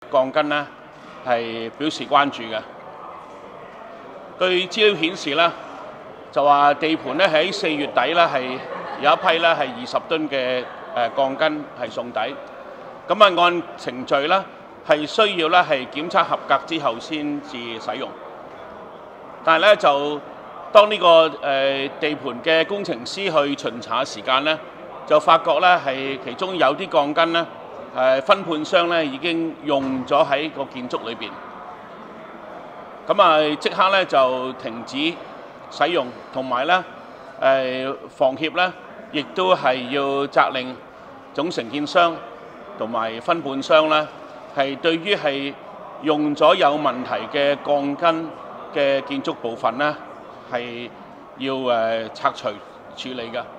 鋼筋呢係表示關注嘅。據資料顯示咧，就話地盤咧喺4月底咧係有一批咧係20噸嘅鋼筋係送底，咁啊按程序咧係需要咧係檢測合格之後先至使用。但係咧就當呢個地盤嘅工程師去巡查時間咧，就發覺咧係其中有啲鋼筋咧分判商咧已經用咗喺個建築裏邊，咁啊即刻咧就停止使用，同埋咧房協咧亦都係要責令總承建商同埋分判商咧係對於係用咗有問題嘅鋼筋嘅建築部分咧係要拆除處理嘅。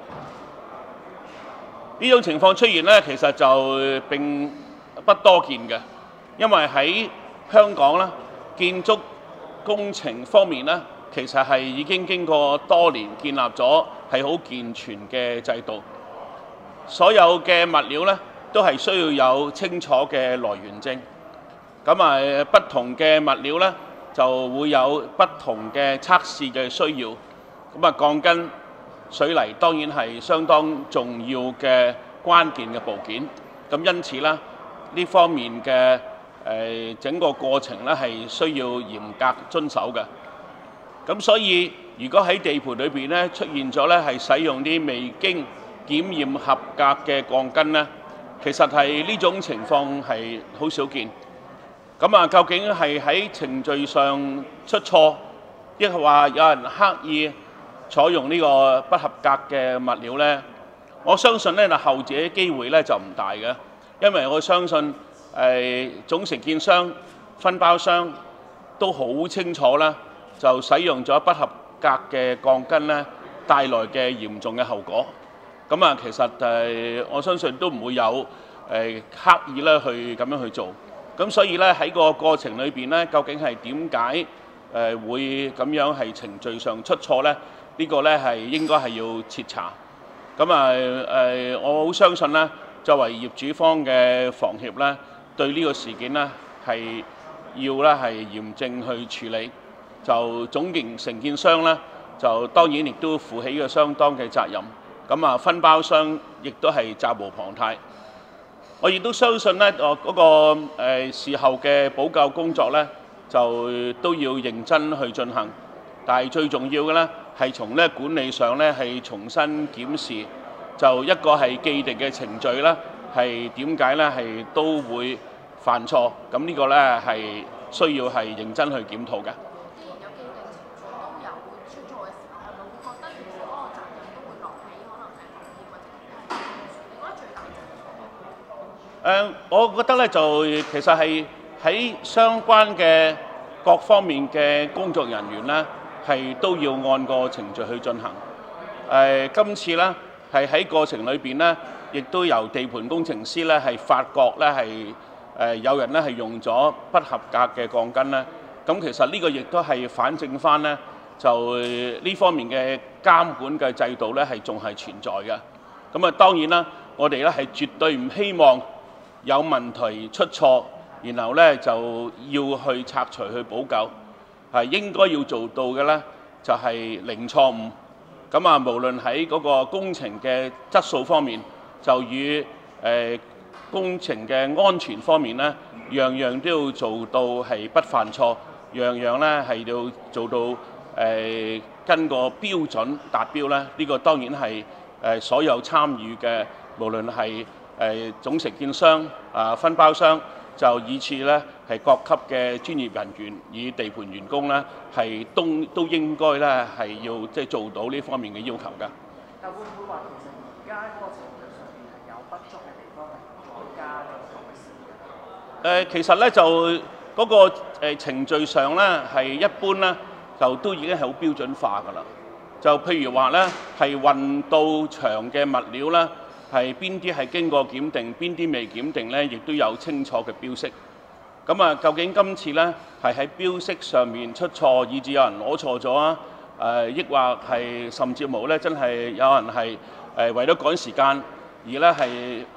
呢種情況出現咧，其實就並不多見嘅，因為喺香港咧建築工程方面咧，其實係已經經過多年建立咗係好健全嘅制度，所有嘅物料咧都係需要有清楚嘅來源證。咁啊，不同嘅物料咧就會有不同嘅測試嘅需要。咁啊，鋼筋、水泥當然係相當重要嘅關鍵嘅部件。咁因此咧，呢方面嘅整個過程咧係需要嚴格遵守嘅。咁所以，如果喺地盤裏邊咧出現咗咧係使用啲未經檢驗合格嘅鋼筋咧，其實係呢種情況係好少見。咁啊，究竟係喺程序上出錯，抑或話有人刻意採用呢個不合格嘅物料咧？我相信咧，後者機會咧就唔大嘅，因為我相信總承建商、分包商都好清楚啦，就使用咗不合格嘅鋼筋咧，帶來嘅嚴重嘅後果。咁啊，其實我相信都唔會有刻意咧去咁樣去做。咁所以咧喺個過程裏邊咧，究竟係點解會咁樣係程序上出錯咧？呢個咧係應該係要徹查。咁啊我好相信咧，作為業主方嘅房協咧，對呢個事件咧係要咧係嚴正去處理。就總承建商咧，就當然亦都負起咗相當嘅責任。咁啊，分包商亦都係責無旁貸。我亦都相信咧，嗰個事後嘅補救工作咧，就都要認真去進行。但係最重要嘅咧，係從咧管理上咧係重新檢視，就一個係既定嘅程序咧，係點解咧係都會犯錯？咁呢個咧係需要係認真去檢討嘅。我覺得咧就其實係喺相關嘅各方面嘅工作人員咧，係都要按個程序去進行。今次咧係喺過程裏邊咧，亦都由地盤工程師咧係發覺咧係有人咧係用咗不合格嘅鋼筋咧。咁其實呢個亦都係反證翻咧，就呢方面嘅監管嘅制度咧係仲係存在嘅。咁啊當然啦，我哋咧係絕對唔希望有問題出錯，然後咧就要去拆除去補救，係應該要做到嘅咧，就係零錯誤。咁啊，無論喺嗰個工程嘅質素方面，就與工程嘅安全方面咧，樣樣都要做到係不犯錯，樣樣咧係要做到跟個標準達標咧。呢個當然係所有參與嘅，無論係總承建商、分包商，就以至咧係各級嘅專業人員與地盤員工咧，係都應該咧係要即係做到呢方面嘅要求㗎。 但會唔會話其實而家嗰個程序上面係有不足嘅地方，再加呢個事？ 其實咧就嗰個程序上咧係一般咧，就都已經係好標準化㗎啦。就譬如話咧係運到場嘅物料咧，係邊啲係經過檢定，邊啲未檢定咧，亦都有清楚嘅標識。咁啊，究竟今次咧係喺標識上面出錯，以致有人攞錯咗啊？抑或係甚至冇咧，真係有人係為咗趕時間而咧係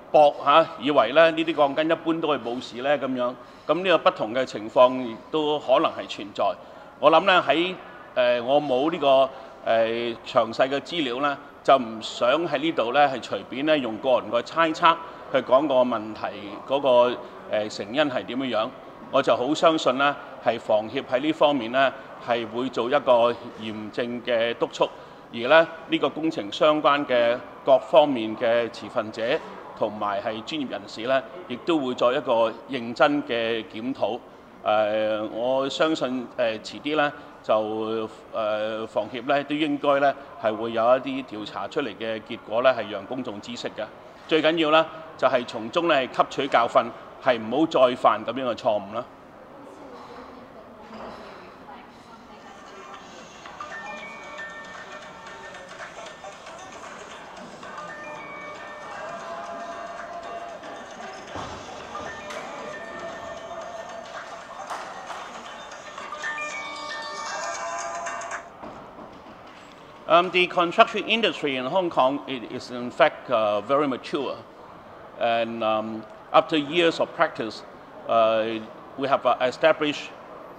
以為咧呢啲鋼筋一般都係冇事咧咁樣，咁呢個不同嘅情況亦都可能係存在。我諗咧喺我冇呢個詳細嘅資料咧，就唔想喺呢度咧係隨便咧用個人嘅猜測去講個問題嗰個成因係點樣。我就好相信咧係房協喺呢方面咧係會做一個嚴正嘅督促，而咧呢個工程相關嘅各方面嘅持份者同埋係專業人士咧，亦都會作一個認真嘅檢討。我相信遲啲咧就房協咧都應該咧係會有一啲調查出嚟嘅結果咧係讓公眾知悉嘅。最緊要咧就係從中咧吸取教訓，係唔好再犯咁樣嘅錯誤啦。The construction industry in Hong Kong is in fact very mature, and after years of practice, we have established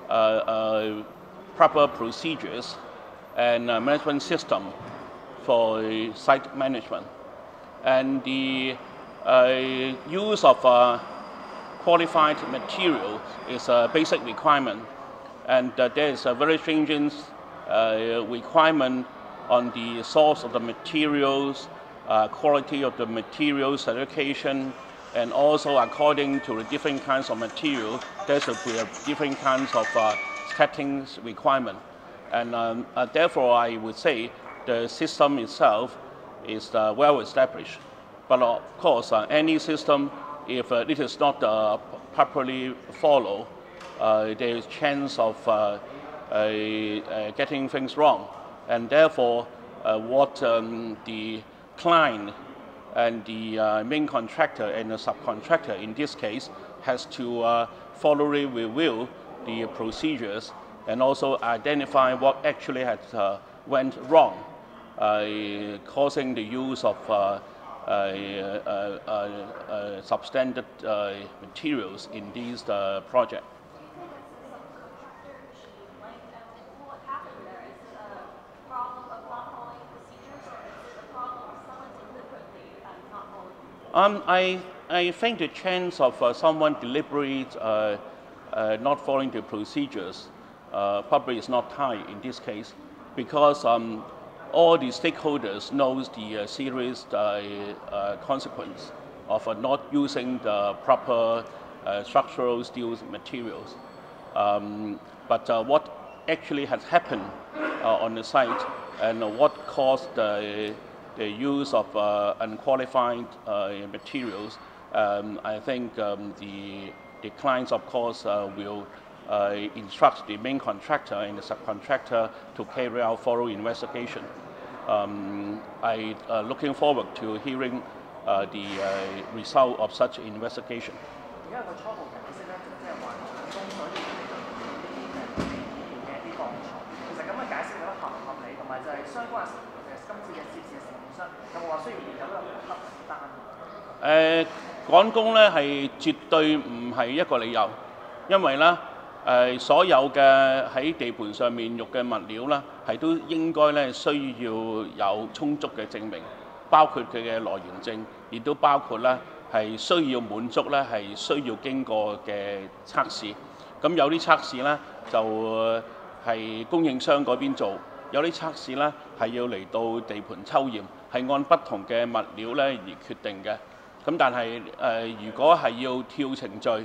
proper procedures and management system for site management, and the use of qualified material is a basic requirement, and there is a very stringent requirement on the source of the materials, quality of the material certification, and also according to the different kinds of material, there should be different kinds of settings requirement. And therefore, I would say the system itself is well established. But of course, any system, if it is not properly followed, there is chance of getting things wrong. And therefore, what the client and the main contractor and the subcontractor in this case has to thoroughly review the procedures and also identify what actually has went wrong, causing the use of substandard materials in these projects. I think the chance of someone deliberately not following the procedures probably is not high in this case, because all the stakeholders knows the serious consequence of not using the proper structural steel materials. But what actually has happened on the site and what caused the use of unqualified materials, I think the clients, of course, will instruct the main contractor and the subcontractor to carry out thorough investigation. I'm looking forward to hearing the result of such investigation. Uh, 趕工咧係絕對唔係一個理由，因為咧所有嘅喺地盤上面用嘅物料咧係都應該咧需要有充足嘅證明，包括佢嘅來源證，亦都包括咧係需要滿足咧係需要經過嘅測試。咁有啲測試咧就係供應商嗰邊做，有啲測試咧係要嚟到地盤抽驗，係按不同嘅物料咧而決定嘅。咁但係如果係要跳程序，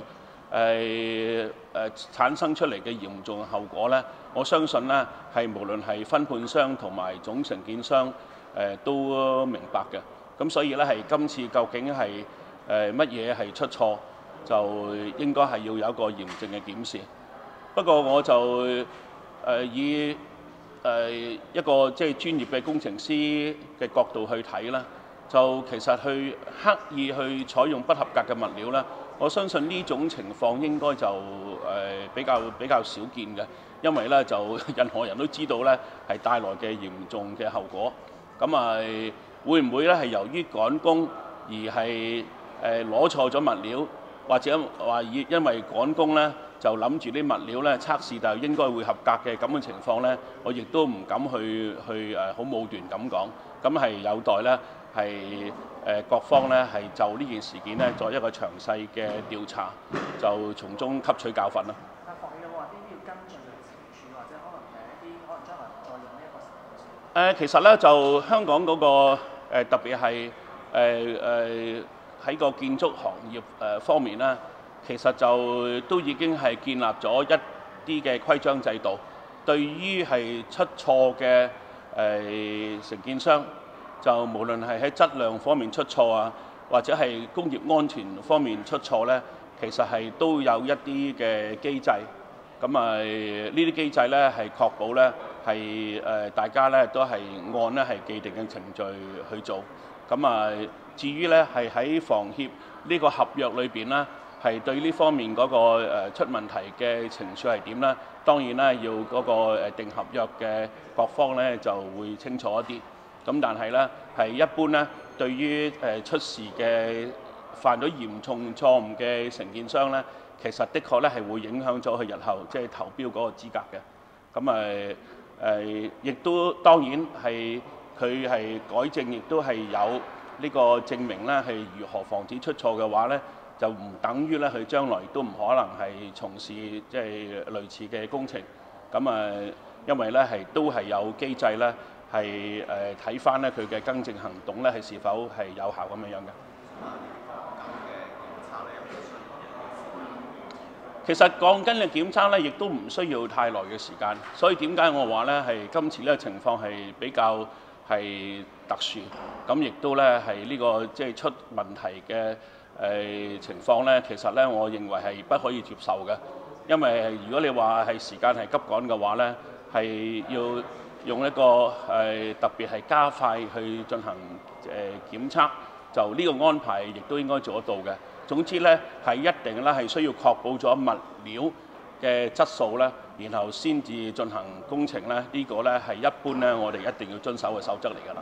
產生出嚟嘅嚴重後果咧，我相信咧係無論係分判商同埋總承建商都明白嘅。咁所以咧係今次究竟係乜嘢係出錯，就應該係要有一個嚴正嘅檢視。不過我就以一個即係專業嘅工程師嘅角度去睇啦。就其實去刻意去採用不合格嘅物料咧，我相信呢種情況應該就比較少見嘅，因為咧就任何人都知道咧係帶來嘅嚴重嘅後果。咁會唔會咧係由於趕工而係攞錯咗物料，或者話因為趕工咧，就諗住啲物料咧測試就應該會合格嘅咁嘅情況咧，我亦都唔敢去好武斷咁講，咁係有待咧係各方咧係就呢件事件咧作一個詳細嘅調查，就從中吸取教訓啦。 但房協有冇話啲要跟進嘅懲處，或者可能一啲可能將來再用呢一個程序？ 其實咧就香港嗰個特別係喺個建築行業方面咧，其實就都已經係建立咗一啲嘅規章制度，對於係出錯嘅承建商，就無論係喺質量方面出錯啊，或者係工業安全方面出錯咧，其實係都有一啲嘅機制。咁啊，呢啲機制咧係確保咧係大家咧都係按咧係既定嘅程序去做。咁啊，至於咧係喺房協呢個合約裏邊咧，係對呢方面嗰個出問題嘅懲處係點咧？當然啦，要嗰個定合約嘅各方咧就會清楚一啲。咁但係咧係一般咧，對於出事嘅犯咗嚴重錯誤嘅承建商咧，其實的確咧係會影響咗佢日後即係投標嗰個資格嘅。咁亦都當然係佢係改正，亦都係有呢個證明咧係如何防止出錯嘅話咧，就唔等於咧佢將來都唔可能係從事即係類似嘅工程。咁因為咧係都係有機制咧係睇翻咧佢嘅更正行動咧係是否係有效咁樣嘅。其實鋼筋嘅檢測咧，亦都唔需要太耐嘅時間，所以點解我話咧係今次呢個情況係比較係特殊，咁亦都咧係呢個即係出問題嘅情況咧，其實咧我認為係不可以接受嘅，因為如果你話係時間係急趕嘅話咧，係要用一個特別係加快去進行檢測，就呢個安排亦都應該做得到嘅。總之咧係一定咧係需要確保咗物料嘅質素咧，然後先至進行工程咧。呢個咧係一般咧我哋一定要遵守嘅守則嚟㗎啦。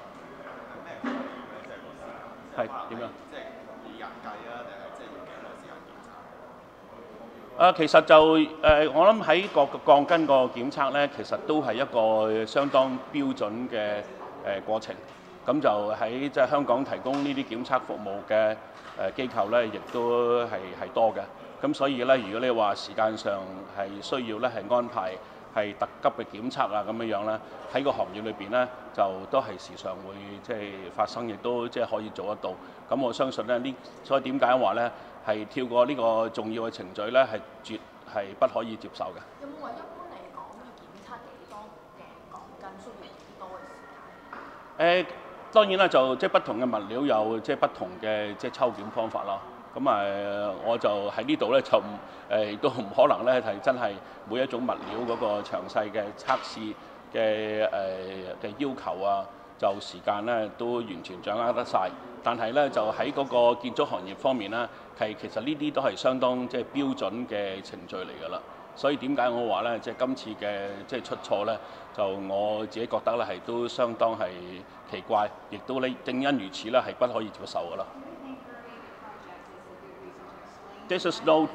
係點樣？即係以日計啊，定係即係要幾耐時間檢測？其實就我諗喺個鋼筋個檢測咧，其實都係一個相當標準嘅過程。咁就喺即係香港提供呢啲檢測服務嘅機構咧，亦都係多嘅。咁所以咧，如果你話時間上係需要咧係安排係特急嘅檢測啊咁樣咧，喺個行業裏邊咧就都係時常會即係發生，亦都即係可以做得到。咁我相信咧所以點解話咧係跳過呢個重要嘅程序咧係絕係不可以接受嘅。 有冇話一般嚟講要檢測幾多嘅鋼筋需要幾多嘅時間？ 當然啦，就即係不同嘅物料有即係不同嘅即係抽檢方法啦。咁我就喺呢度咧就亦都唔可能咧係真係每一種物料嗰個詳細嘅測試嘅要求啊，就時間咧都完全掌握得晒。但係咧就喺嗰個建築行業方面咧，其實呢啲都係相當即係標準嘅程序嚟㗎啦。所以點解我話咧，即係今次嘅即係出錯咧，就我自己覺得咧係都相當係奇怪，亦都咧正因如此咧係不可以接受㗎啦。This is no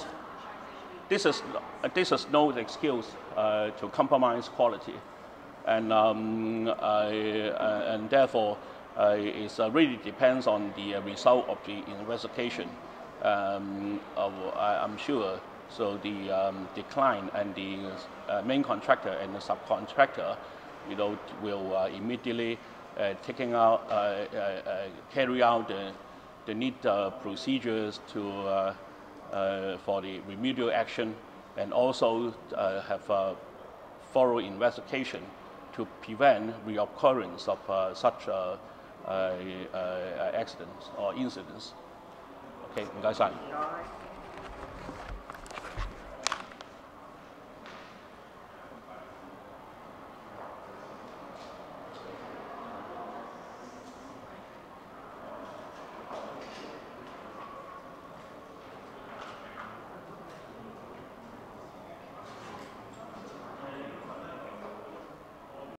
excuse to compromise quality, and therefore it really depends on the result of the investigation. I'm sure. So the client and the main contractor and the subcontractor, will immediately carry out the need procedures for the remedial action, and also have a thorough investigation to prevent reoccurrence of such accidents or incidents. OK， 唔該晒。